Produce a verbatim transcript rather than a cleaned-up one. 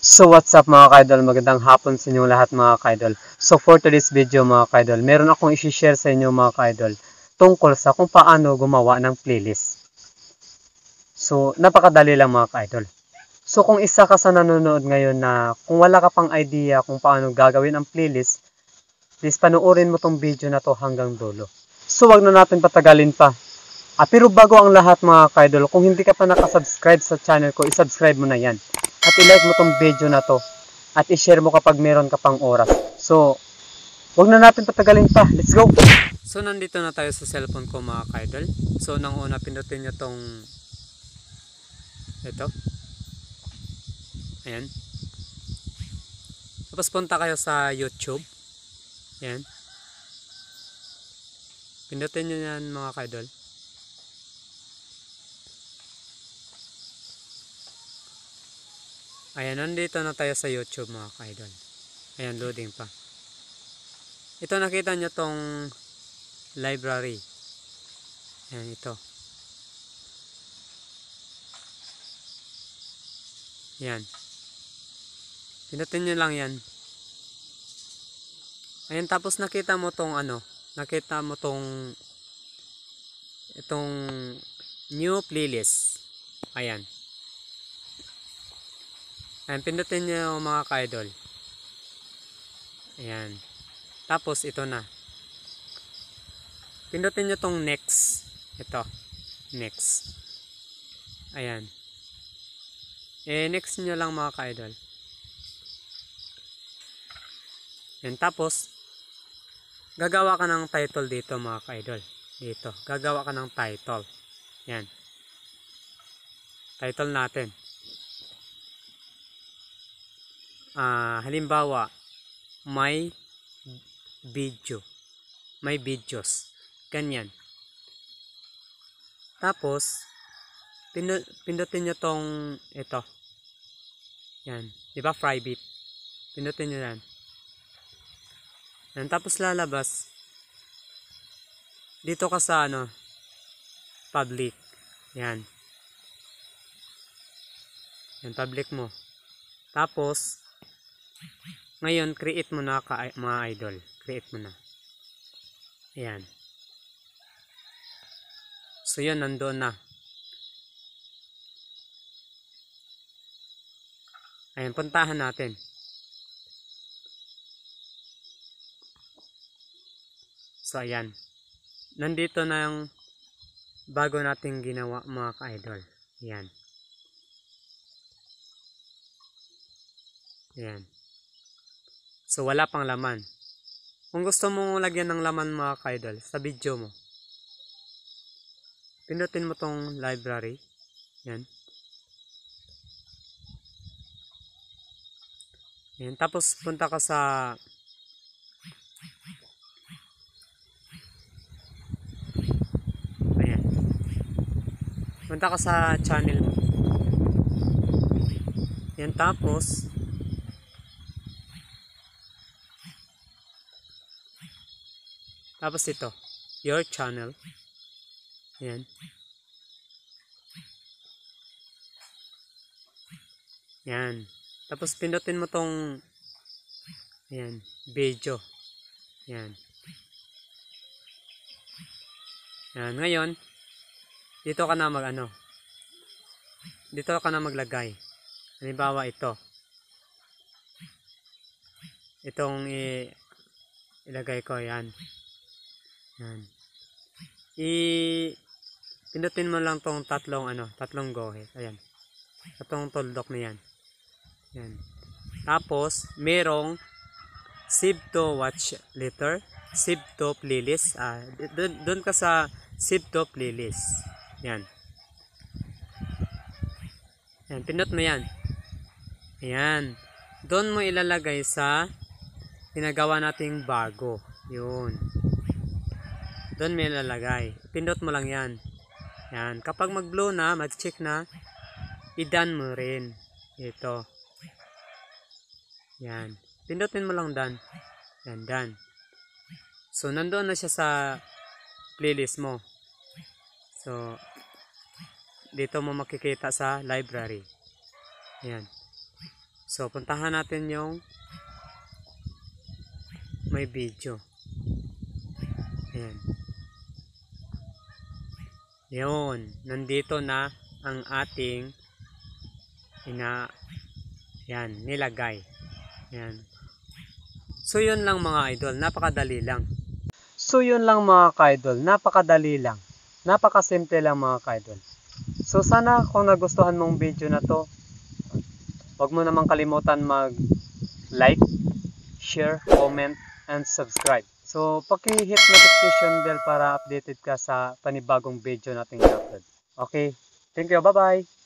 So what's up mga kaidol, magandang hapon sa inyo lahat mga kaidol. So for today's video mga kaidol, meron akong i-share sa inyo mga kaidol tungkol sa kung paano gumawa ng playlist. So napakadali lang mga kaidol. So kung isa ka sa nanonood ngayon na kung wala ka pang idea kung paano gagawin ang playlist, please panoorin mo tong video na to hanggang dulo. So wag na natin patagalin pa. Ah, pero bago ang lahat mga kaidol, kung hindi ka pa nakasubscribe sa channel ko, isubscribe mo na yan. At i-like mo tong video na to. At i-share mo kapag meron ka pang oras. So, wag na natin patagalin pa. Let's go! So, nandito na tayo sa cellphone ko mga kaidol. So, nang una, pindutin nyo tong ito. Ayan. Tapos punta kayo sa YouTube. Ayan. Pindutin nyo yan mga kaidol. Ayan, nandito na tayo sa YouTube mga ka-idol. Ayan, loading pa. Ito nakita nyo tong library. Ayan, ito. Ayan. Pinutin nyo lang yan. Ayan, tapos nakita mo tong ano, nakita mo tong itong new playlist. Ayan. Ayan, pindutin nyo mga ka-idol. Ayan. Tapos, ito na. Pindutin nyo tong next. Ito. Next. Ayan. Eh, next nyo lang mga ka-idol. Ayan. Tapos, gagawa ka ng title dito mga ka-idol. Dito. Gagawa ka ng title. Ayan. Title natin. Uh, halimbawa, may video, may videos, ganyan. Tapos, pindutin nyo tong ito. Yan, di ba private? Pindutin nyo yan. Yan, tapos lalabas. Dito ka sa ano, public. Yan. Yan, public mo. Tapos, ngayon, create mo na ka, mga idol. Create mo na. Ayan. So, yun, nandoon na. Ayan, puntahan natin. So, ayan. Nandito na yung bago nating ginawa, mga ka-idol. Ayan. Ayan. So, wala pang laman. Kung gusto mong lagyan ng laman mga ka-idol, sa video mo, pindutin mo tong library. Yan. Yan. Tapos, punta ka sa ayan. Punta ka sa channel mo. Yan. Tapos, Tapos ito, your channel. Ayan. Ayan. Tapos pindutin mo tong ayan, video. Ayan. Ayan. Ngayon, dito ka na mag ano. Dito ka na maglagay. Halimbawa ito. Itong i ilagay ko, yan. Yan. I pindutin mo lang tong tatlong ano, tatlong go ahead. Ayan. Tatlong tuldok na yan. Yan. Tapos merong save to watch later, save to playlist. Ah, doon ka sa save to playlist. Yan. Yan, pindot mo yan. Ayan. Doon mo ilalagay sa pinagawa nating bago. Yun. Doon may lalagay. Pindot mo lang yan. Yan. Kapag mag-blow na, mag-check na, i-done mo rin. Ito. Yan. Pindutin mo lang done. Yan, done. So, nandoon na siya sa playlist mo. So, dito mo makikita sa library. Yan. So, puntahan natin yung may video. Ayan. Yun. Nandito na ang ating ina yan, nilagay. Yan. So, yun lang mga idol. Napakadali lang. So, yun lang mga ka-idol. Napakadali lang. Napakasimple lang mga ka-idol. So, sana kung nagustuhan mong video na to, huwag mo namang kalimutan mag-like, share, comment, and subscribe. So, paki-hit notification bell para updated ka sa panibagong video nating i-upload. Okay? Thank you. Bye-bye!